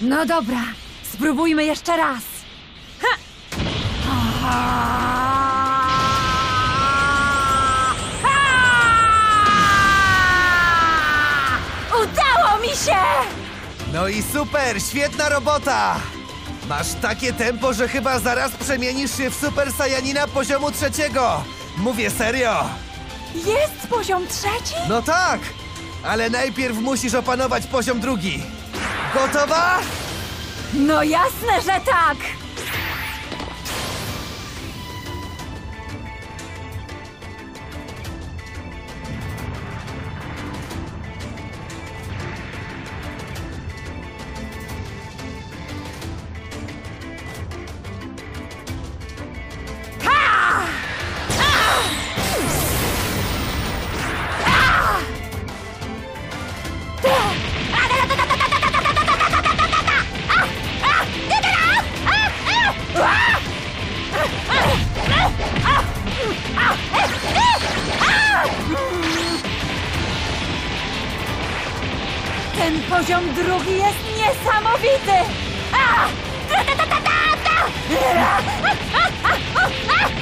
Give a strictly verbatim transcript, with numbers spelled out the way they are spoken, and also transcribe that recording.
No dobra, spróbujmy jeszcze raz. Ha! Udało mi się! No i super, świetna robota! Masz takie tempo, że chyba zaraz przemienisz się w Super Saiyanina poziomu trzeciego. Mówię serio. Jest poziom trzeci? No tak, ale najpierw musisz opanować poziom drugi. Gotowa? No jasne, że tak! Ten poziom drugi jest niesamowity! A! Ta, ta, ta, ta, ta, ta!